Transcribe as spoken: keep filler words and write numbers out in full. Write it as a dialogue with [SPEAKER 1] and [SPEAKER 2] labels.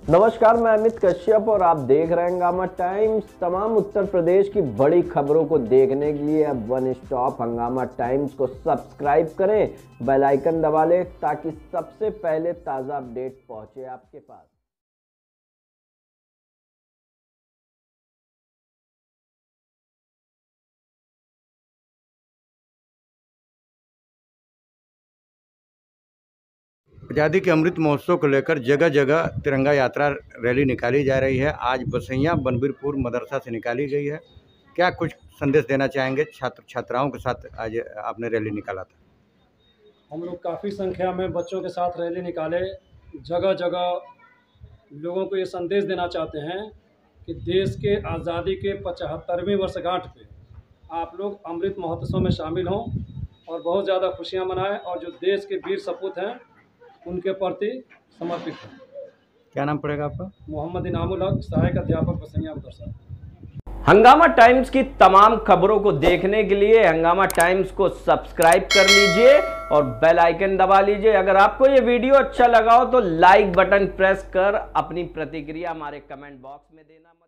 [SPEAKER 1] नमस्कार, मैं अमित कश्यप और आप देख रहे हैं हंगामा टाइम्स। तमाम उत्तर प्रदेश की बड़ी खबरों को देखने के लिए अब वन स्टॉप हंगामा टाइम्स को सब्सक्राइब करें, बेल आइकन दबा लें ताकि सबसे पहले ताज़ा अपडेट पहुंचे आपके पास।
[SPEAKER 2] आज़ादी के अमृत महोत्सव को लेकर जगह जगह तिरंगा यात्रा रैली निकाली जा रही है। आज बसैया बनबीरपुर मदरसा से निकाली गई है। क्या कुछ संदेश देना चाहेंगे? छात्र छात्राओं के साथ आज आपने रैली निकाला था।
[SPEAKER 3] हम लोग काफ़ी संख्या में बच्चों के साथ रैली निकाले। जगह जगह लोगों को ये संदेश देना चाहते हैं कि देश के आज़ादी के पचहत्तरवीं वर्षगांठ पे आप लोग अमृत महोत्सव में शामिल हों और बहुत ज़्यादा खुशियां मनाएं और जो देश के वीर सपूत हैं उनके प्रति समर्पित हैं।
[SPEAKER 2] क्या नाम पड़ेगा आपका?
[SPEAKER 3] मोहम्मद इनामुल हक, सहायक अध्यापक बसैया मदरसा।
[SPEAKER 1] हंगामा टाइम्स की तमाम खबरों को देखने के लिए हंगामा टाइम्स को सब्सक्राइब कर लीजिए और बेल आइकन दबा लीजिए। अगर आपको ये वीडियो अच्छा लगा हो तो लाइक बटन प्रेस कर अपनी प्रतिक्रिया हमारे कमेंट बॉक्स में देना मत